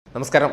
നമസ്കാരം.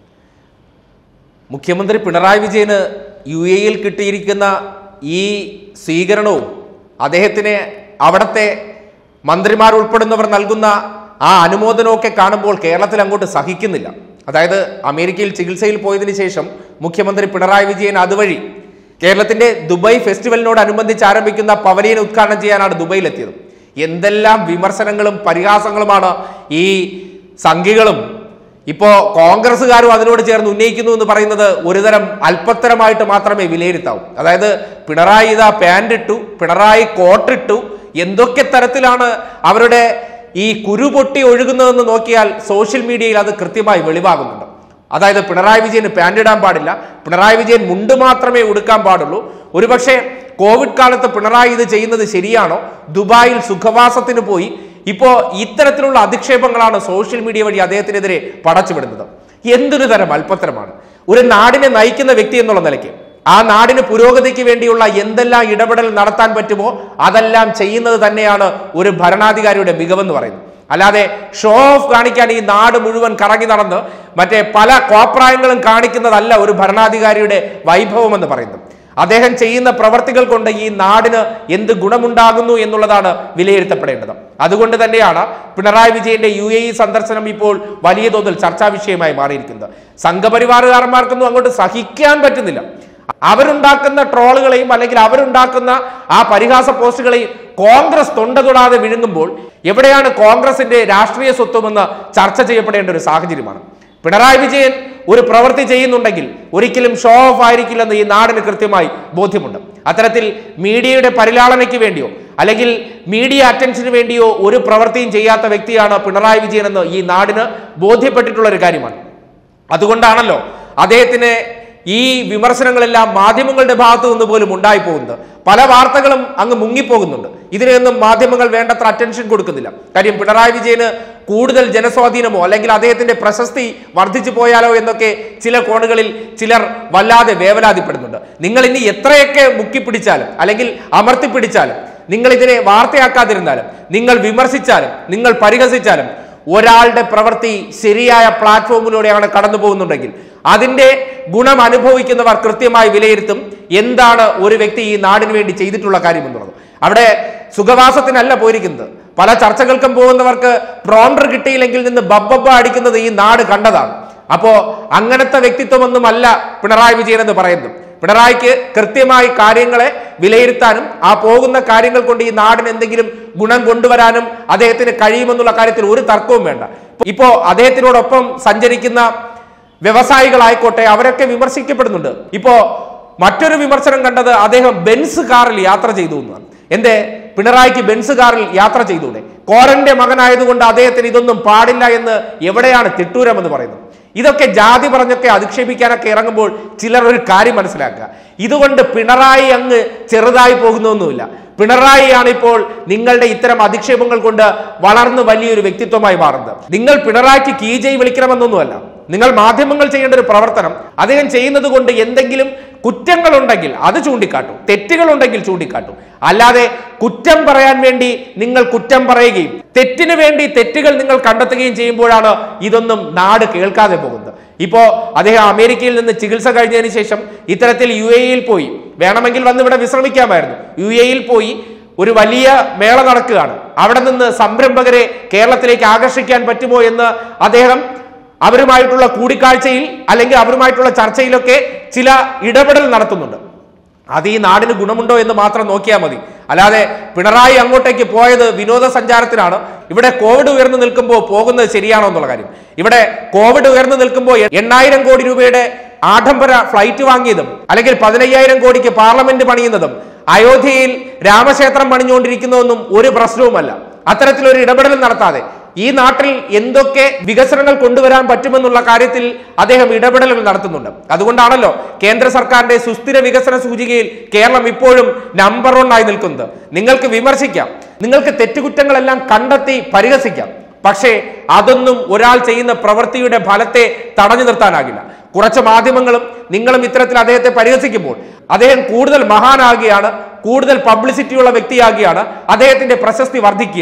മുഖ്യമന്ത്രി പിണറായി വിജയന് UAE കിട്ടിയിരിക്കുന്ന ഈ സ്വീകരണവും അദ്ദേഹത്തിന് അവിടുത്തെ മന്ത്രിമാർ ഉൾപ്പെടുന്നവർ നൽകുന്ന ആ അനുമോദനമൊക്കെ കാണുമ്പോൾ കേരളത്തിൽ അങ്ങോട്ട് സഹിക്കുന്നില്ല. അതായത് അമേരിക്കയിൽ ചികിത്സയിൽ പോയതിനു ശേഷം മുഖ്യമന്ത്രി പിണറായി വിജയൻ അതുവഴി കേരളത്തിന്റെ ദുബായ് ഫെസ്റ്റിവലിനോടനുബന്ധിച്ച് ആരംഭിക്കുന്ന പവലിയൻ ഉദ്ഘാടനം ചെയ്യാനാണ് ദുബൈയിലെത്തിയത്. എന്തെല്ലാം വിമർശനങ്ങളും പരിഹാസങ്ങളുമാണ് ഈ സംഘികളും ഇപ്പോ കോൺഗ്രസ്സുകാരും അതിനോട് ചേർന്ന് ഉന്നയിക്കുന്നു എന്ന് പറയുന്നത് ഒരുതരം അല്പത്തരമായിട്ട് മാത്രമേ വിലയിരുത്താവൂ. അതായത് പിണറായി ഇതാ പാന്റ് ഇട്ടു, പിണറായി കോട്ടിട്ടു, എന്തൊക്കെ തരത്തിലാണ് അവരുടെ ഈ കുരു പൊട്ടി ഒഴുകുന്നതെന്ന് നോക്കിയാൽ സോഷ്യൽ മീഡിയയിൽ അത് കൃത്യമായി വെളിവാകുന്നുണ്ട്. അതായത് പിണറായി വിജയന് പാന്റ് ഇടാൻ പാടില്ല, പിണറായി വിജയൻ മുണ്ട് മാത്രമേ ഉടുക്കാൻ പാടുള്ളൂ. ഒരുപക്ഷെ കോവിഡ് കാലത്ത് പിണറായി ഇത് ചെയ്യുന്നത് ശരിയാണോ? ദുബായിൽ സുഖവാസത്തിന് പോയി ഇപ്പോൾ ഇത്തരത്തിലുള്ള അധിക്ഷേപങ്ങളാണ് സോഷ്യൽ മീഡിയ വഴി അദ്ദേഹത്തിനെതിരെ പടച്ചുവിടുന്നത്. എന്തൊരു തരം അല്പത്തരമാണ്. ഒരു നാടിനെ നയിക്കുന്ന വ്യക്തി എന്നുള്ള നിലയ്ക്ക് ആ നാടിന് പുരോഗതിക്ക് വേണ്ടിയുള്ള എന്തെല്ലാം ഇടപെടൽ നടത്താൻ പറ്റുമോ അതെല്ലാം ചെയ്യുന്നത് തന്നെയാണ് ഒരു ഭരണാധികാരിയുടെ മികവെന്ന് പറയുന്നത്. അല്ലാതെ ഷോ ഓഫ് കാണിക്കാൻ ഈ നാട് മുഴുവൻ കറങ്ങി നടന്ന് മറ്റേ പല കോപ്രായങ്ങളും കാണിക്കുന്നതല്ല ഒരു ഭരണാധികാരിയുടെ വൈഭവം എന്ന് പറയുന്നത്. അദ്ദേഹം ചെയ്യുന്ന പ്രവർത്തികൾ കൊണ്ട് ഈ നാടിന് എന്ത് ഗുണമുണ്ടാകുന്നു എന്നുള്ളതാണ് വിലയിരുത്തപ്പെടേണ്ടത്. അതുകൊണ്ട് തന്നെയാണ് പിണറായി വിജയന്റെ UAE സന്ദർശനം ഇപ്പോൾ വലിയ തോതിൽ ചർച്ചാ വിഷയമായി മാറിയിരിക്കുന്നത്. സംഘപരിവാറുകാരന്മാർക്കൊന്നും അങ്ങോട്ട് സഹിക്കാൻ പറ്റുന്നില്ല. അവരുണ്ടാക്കുന്ന ട്രോളുകളെയും അല്ലെങ്കിൽ അവരുണ്ടാക്കുന്ന ആ പരിഹാസ പോസ്റ്റുകളെയും കോൺഗ്രസ് തൊണ്ട തൊടാതെ വിഴുങ്ങുമ്പോൾ എവിടെയാണ് കോൺഗ്രസിന്റെ രാഷ്ട്രീയ സ്വത്വമെന്ന് ചർച്ച ചെയ്യപ്പെടേണ്ട ഒരു സാഹചര്യമാണ്. പിണറായി വിജയൻ ഒരു പ്രവൃത്തി ചെയ്യുന്നുണ്ടെങ്കിൽ ഒരിക്കലും ഷോ ഓഫ് ആയിരിക്കില്ലെന്ന് ഈ നാടിന് കൃത്യമായി ബോധ്യമുണ്ട്. അത്തരത്തിൽ മീഡിയയുടെ പരിലാളനയ്ക്ക് വേണ്ടിയോ അല്ലെങ്കിൽ മീഡിയ അറ്റൻഷന് വേണ്ടിയോ ഒരു പ്രവൃത്തിയും ചെയ്യാത്ത വ്യക്തിയാണ് പിണറായി വിജയൻ എന്ന് ഈ നാടിന് ബോധ്യപ്പെട്ടിട്ടുള്ള ഒരു കാര്യമാണ്. അതുകൊണ്ടാണല്ലോ അദ്ദേഹത്തിന് ഈ വിമർശനങ്ങളെല്ലാം മാധ്യമങ്ങളുടെ ഭാഗത്തു നിന്ന് പോലും ഉണ്ടായി പോകുന്നത്. പല വാർത്തകളും അങ്ങ് മുങ്ങിപ്പോകുന്നുണ്ട്. ഇതിനൊന്നും മാധ്യമങ്ങൾ വേണ്ടത്ര അറ്റൻഷൻ കൊടുക്കുന്നില്ല. കാര്യം പിണറായി വിജയന് കൂടുതൽ ജനസ്വാധീനമോ അല്ലെങ്കിൽ അദ്ദേഹത്തിന്റെ പ്രശസ്തി വർദ്ധിച്ചു പോയാലോ എന്നൊക്കെ ചില കോണുകളിൽ ചിലർ വല്ലാതെ വേവലാതിപ്പെടുന്നുണ്ട്. നിങ്ങൾ ഇനി എത്രയൊക്കെ മുക്കിപ്പിടിച്ചാലും അല്ലെങ്കിൽ അമർത്തിപ്പിടിച്ചാലും, നിങ്ങൾ ഇതിനെ വാർത്തയാക്കാതിരുന്നാലും, നിങ്ങൾ വിമർശിച്ചാലും, നിങ്ങൾ പരിഹസിച്ചാലും, ഒരാളുടെ പ്രവൃത്തി ശരിയായ പ്ലാറ്റ്ഫോമിലൂടെയാണ് കടന്നു പോകുന്നുണ്ടെങ്കിൽ അതിന്റെ ഗുണം അനുഭവിക്കുന്നവർ കൃത്യമായി വിലയിരുത്തും എന്താണ് ഒരു വ്യക്തി ഈ നാടിന് വേണ്ടി ചെയ്തിട്ടുള്ള കാര്യം എന്നുള്ളത്. അവിടെ സുഖവാസത്തിനല്ല പോയിരിക്കുന്നത്. പല ചർച്ചകൾക്കും പോകുന്നവർക്ക് പ്രോണ്ടർ കിട്ടിയില്ലെങ്കിൽ നിന്ന് ബബ്ബ അടിക്കുന്നത് ഈ നാട് കണ്ടതാണ്. അപ്പോ അങ്ങനത്തെ വ്യക്തിത്വമൊന്നുമല്ല പിണറായി വിജയൻ എന്ന് പറയുന്നത്. പിണറായിക്ക് കൃത്യമായി കാര്യങ്ങളെ വിലയിരുത്താനും ആ പോകുന്ന കാര്യങ്ങൾ കൊണ്ട് ഈ നാടിന് എന്തെങ്കിലും ഗുണം കൊണ്ടുവരാനും അദ്ദേഹത്തിന് കഴിയുമെന്നുള്ള കാര്യത്തിൽ ഒരു തർക്കവും വേണ്ട. ഇപ്പോ അദ്ദേഹത്തിനോടൊപ്പം സഞ്ചരിക്കുന്ന വ്യവസായികളായിക്കോട്ടെ, അവരൊക്കെ വിമർശിക്കപ്പെടുന്നുണ്ട്. ഇപ്പോ മറ്റൊരു വിമർശനം കണ്ടത് അദ്ദേഹം ബെൻസ് കാറിൽ യാത്ര ചെയ്തു എന്നാണ്. എന്തേ പിണറായിക്ക് ബെൻസ് കാറിൽ യാത്ര ചെയ്തൂടെ? കോരന്റെ മകനായതുകൊണ്ട് അദ്ദേഹത്തിന് ഇതൊന്നും പാടില്ല എന്ന് എവിടെയാണ് തിട്ടൂരം എന്ന് പറയുന്നത്? ഇതൊക്കെ ജാതി പറഞ്ഞൊക്കെ അധിക്ഷേപിക്കാനൊക്കെ ഇറങ്ങുമ്പോൾ ചിലർ ഒരു കാര്യം മനസ്സിലാക്കുക, ഇതുകൊണ്ട് പിണറായി അങ്ങ് ചെറുതായി പോകുന്നൊന്നുമില്ല. പിണറായിയാണ് ഇപ്പോൾ നിങ്ങളുടെ ഇത്തരം അധിക്ഷേപങ്ങൾ കൊണ്ട് വളർന്ന് വലിയൊരു വ്യക്തിത്വമായി മാറുന്നത്. നിങ്ങൾ പിണറായിക്ക് കീജയ് വിളിക്കണമെന്നൊന്നുമല്ല. നിങ്ങൾ മാധ്യമങ്ങൾ ചെയ്യേണ്ട ഒരു പ്രവർത്തനം അദ്ദേഹം ചെയ്യുന്നത് കൊണ്ട് എന്തെങ്കിലും കുറ്റങ്ങൾ ഉണ്ടെങ്കിൽ അത് ചൂണ്ടിക്കാട്ടും, തെറ്റുകൾ ഉണ്ടെങ്കിൽ ചൂണ്ടിക്കാട്ടും. അല്ലാതെ കുറ്റം പറയാൻ വേണ്ടി നിങ്ങൾ കുറ്റം പറയുകയും തെറ്റിനു വേണ്ടി തെറ്റുകൾ നിങ്ങൾ കണ്ടെത്തുകയും ചെയ്യുമ്പോഴാണ് ഇതൊന്നും നാട് കേൾക്കാതെ പോകുന്നത്. ഇപ്പോ അദ്ദേഹം അമേരിക്കയിൽ നിന്ന് ചികിത്സ കഴിഞ്ഞതിന് ശേഷം ഇത്തരത്തിൽ UAE പോയി, വേണമെങ്കിൽ വന്ന് ഇവിടെ വിശ്രമിക്കാമായിരുന്നു. UAE പോയി ഒരു വലിയ മേള നടക്കുകയാണ്. അവിടെ നിന്ന് സംരംഭകരെ കേരളത്തിലേക്ക് ആകർഷിക്കാൻ പറ്റുമോ എന്ന് അദ്ദേഹം അവരുമായിട്ടുള്ള കൂടിക്കാഴ്ചയിൽ അല്ലെങ്കിൽ അവരുമായിട്ടുള്ള ചർച്ചയിലൊക്കെ ചില ഇടപെടൽ നടത്തുന്നുണ്ട്. അത് ഈ നാടിന് ഗുണമുണ്ടോ എന്ന് മാത്രം നോക്കിയാൽ മതി. അല്ലാതെ പിണറായി അങ്ങോട്ടേക്ക് പോയത് വിനോദസഞ്ചാരത്തിനാണ്. ഇവിടെ കോവിഡ് ഉയർന്നു നിൽക്കുമ്പോൾ പോകുന്നത് ശരിയാണോ എന്നുള്ള കാര്യം. ഇവിടെ കോവിഡ് ഉയർന്നു നിൽക്കുമ്പോൾ 8,000 കോടി രൂപയുടെ ആഡംബര ഫ്ലൈറ്റ് വാങ്ങിയതും അല്ലെങ്കിൽ 15,000 കോടിക്ക് പാർലമെന്റ് പണിയുന്നതും അയോധ്യയിൽ രാമക്ഷേത്രം പണിഞ്ഞുകൊണ്ടിരിക്കുന്നതൊന്നും ഒരു പ്രശ്നവുമല്ല. അത്തരത്തിലൊരു ഇടപെടൽ നടത്താതെ ഈ നാട്ടിൽ എന്തൊക്കെ വികസനങ്ങൾ കൊണ്ടുവരാൻ പറ്റുമെന്നുള്ള കാര്യത്തിൽ അദ്ദേഹം ഇടപെടലുകൾ നടത്തുന്നുണ്ട്. അതുകൊണ്ടാണല്ലോ കേന്ദ്ര സർക്കാരിന്റെ സുസ്ഥിര വികസന സൂചികയിൽ കേരളം ഇപ്പോഴും നമ്പർ 1 ആയി നിൽക്കുന്നത്. നിങ്ങൾക്ക് വിമർശിക്കാം, നിങ്ങൾക്ക് തെറ്റുകുറ്റങ്ങളെല്ലാം കണ്ടെത്തി പരിഹസിക്കാം, പക്ഷേ അതൊന്നും ഒരാൾ ചെയ്യുന്ന പ്രവൃത്തിയുടെ ഫലത്തെ തടഞ്ഞു നിർത്താനാകില്ല. കുറച്ച് മാധ്യമങ്ങളും നിങ്ങളും ഇത്തരത്തിൽ അദ്ദേഹത്തെ പരിഹസിക്കുമ്പോൾ അദ്ദേഹം കൂടുതൽ മഹാനാകുകയാണ്, കൂടുതൽ പബ്ലിസിറ്റിയുള്ള വ്യക്തിയാകുകയാണ്, അദ്ദേഹത്തിന്റെ പ്രശസ്തി വർദ്ധിക്കുകയാണ്.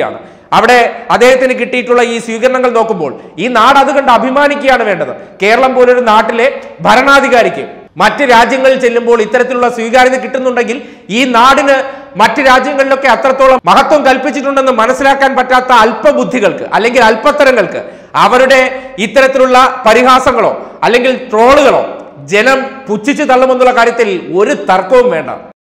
അവിടെ അദ്ദേഹത്തിന് കിട്ടിയിട്ടുള്ള ഈ സ്വീകരണങ്ങൾ നോക്കുമ്പോൾ ഈ നാട് അത് കണ്ട് അഭിമാനിക്കുകയാണ് വേണ്ടത്. കേരളം പോലൊരു നാട്ടിലെ ഭരണാധികാരിക്ക് മറ്റ് രാജ്യങ്ങളിൽ ചെല്ലുമ്പോൾ ഇത്തരത്തിലുള്ള സ്വീകാര്യത കിട്ടുന്നുണ്ടെങ്കിൽ ഈ നാടിന് മറ്റ് രാജ്യങ്ങളിലൊക്കെ അത്രത്തോളം മഹത്വം കൽപ്പിച്ചിട്ടുണ്ടെന്ന് മനസ്സിലാക്കാൻ പറ്റാത്ത അല്പബുദ്ധികൾക്ക് അല്ലെങ്കിൽ അല്പത്തരങ്ങൾക്ക് അവരുടെ ഇത്തരത്തിലുള്ള പരിഹാസങ്ങളോ അല്ലെങ്കിൽ ട്രോളുകളോ ജനം പുച്ഛിച്ചു തള്ളുമെന്നുള്ള കാര്യത്തിൽ ഒരു തർക്കവും വേണ്ട.